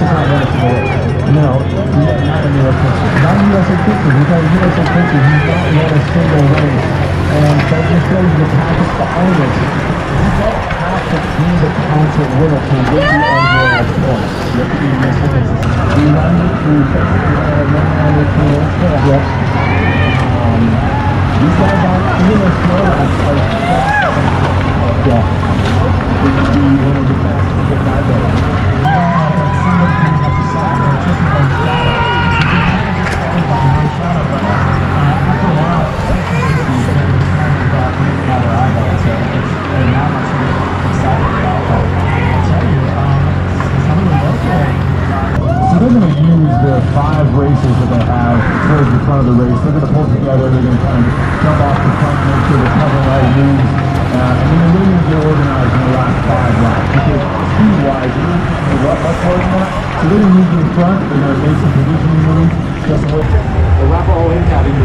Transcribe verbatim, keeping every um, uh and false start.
fifty-five minutes of the race. No, not in U S history. Not in U S history. He's got U S history. He's not won a single race. And that just shows the tactics behind this. You don't have to be the concert winner to win the overall point. You have to be in this race. We run it through Yep. Um, these guys aren't even as slow as like yeah. We can be one of the fastest to get by there. Somebody comes up the side and it's just one shadow. So you can kind of just stand by one shadow, but after a while, it's just kind of back in our eyeballs. So it's not much to get excited about. But I'll tell you, um, some of the local so they're going to use the five races that they have towards the front of the race. They're going to pull together. They're going to kind of jump off the front, make sure they're covering all the moves. Uh, and then they're really going to get organized in the last five laps. Because speed-wise, you're going to go up much more than that. So they're going to move to the front. They're going to make some positioning moves. Just with the wrap all in cabin.